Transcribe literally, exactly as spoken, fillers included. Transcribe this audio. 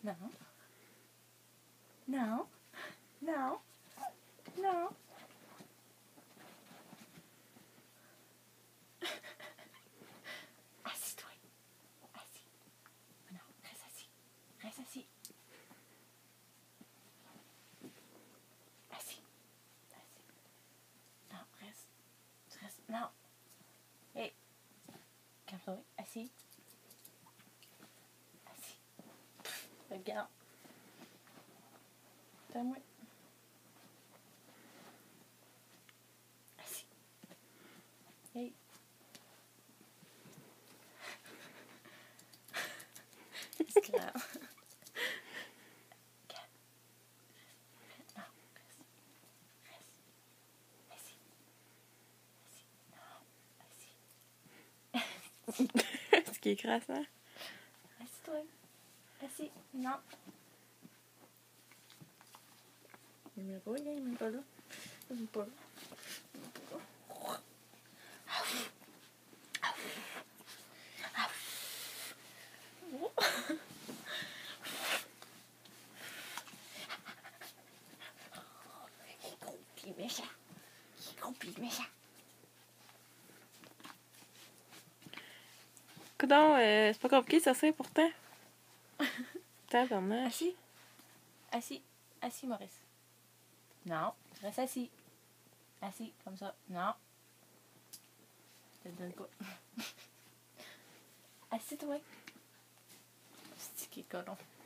Non. Non. Non. Non. Assis-toi. Assis. Non, reste assis. Reste assis. Assis. Assis. Non, reste. Tu restes. Non. Hé. Calme-toi. Assis. Assis. Regarde. T'as moi. Assis. Hey. C'est clair. Calme. Non, reste. Reste. Assis. Assis. Non. Assis. Ce qui est crassant. Assis-toi. Assis. Non. Il me pas, il me pas là. Il me pas là. Il est gros pis méchant. Il est gros pis méchant. Coudon, euh, c'est pas compliqué ça, c'est pourtant. Tabarnak. Assis. Assis. Assis, Maurice. Non. Tu restes assis. Assis, comme ça. Non. Je te le donne pas. Assis-toi. C'est qui est colon.